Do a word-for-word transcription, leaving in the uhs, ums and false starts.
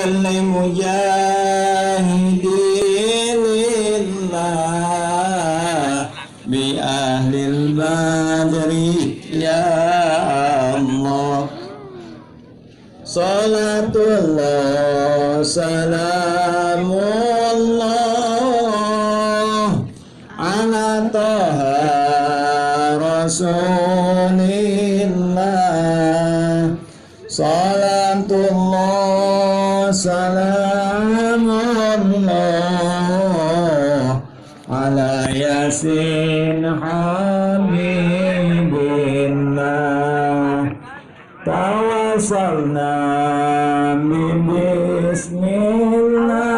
mujahidin lillah bi ahlil badri ya Allah. Salatullah salamullah ala taha rasulillah. Salatullah salamullah ala yasin habibillah. Tawassalna bi bismillah